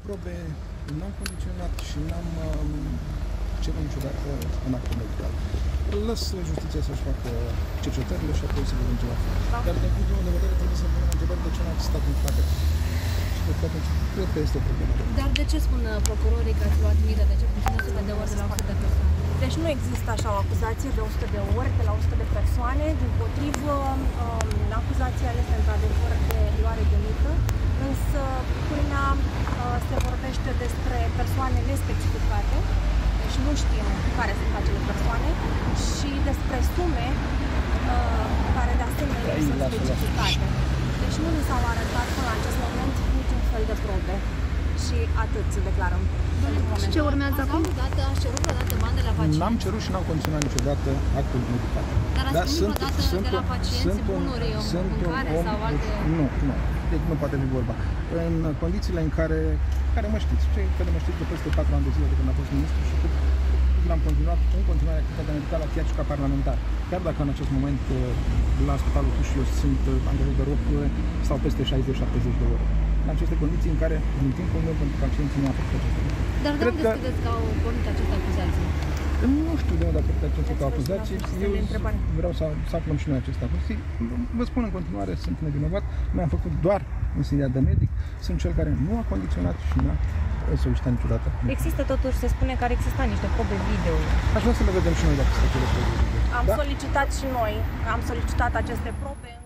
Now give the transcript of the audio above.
probe n-am condiționat și n-am cerut niciodată în actul medical. Lăs justiția să-și facă cercetările și apoi să vedem ce va face. Dar din punctul meu de vedere trebuie să punem întrebări de ce n-a existat în spate. Și cred că este o problemă. Dar de ce spun procurorii că ați luat mită? De ce puțin 100 de ori de la 100 de persoane? Deci nu există așa o acuzație de 100 de ori, de la 100 de persoane. Dimpotrivă, acuzația este într-adevăr de luare de mită, însă culmea se vorbește despre persoane nespecificate, deci nu știm care sunt acele persoane, și despre sume care de asemenea nu sunt specificate. Deci nu ni s-au arătat până la acest moment niciun fel de probe. Și atât să declarăm. Și ce urmează acum? Ați cerut vreodată bani de la pacienți? N-am cerut și n-am condiționat niciodată actul medical. Dar ați primit vreodată de la pacienți bunuri, mâncare sau alte... Nu. Deci nu poate fi vorba. În condițiile în care mă știți, cei care mă știți de peste 4 ani de zile de când am fost ministru și cât l-am continuat în continuare activitatea medicală chiar și ca parlamentar. Chiar dacă în acest moment la Spitalul Tuș eu sunt angajat de ROC sau peste 60-70 de ore. În aceste condiții în care, din timpul meu pentru pacienții, nu a făcut aceste lucruri. Dar de unde credeți că au pornit aceste acuzații? Nu știu de unde a pornit aceste acuzații. Eu vreau să aflăm și noi aceste acuzații. Vă spun în continuare, sunt nevinovat. Mi-am făcut doar meseria de medic. Sunt cel care nu a condiționat și nu a solicitat niciodată. Există totuși, se spune că ar exista niște probe video. Aș vrea să le vedem și noi dacă sunt acele probe video. Am solicitat și noi, am solicitat aceste probe.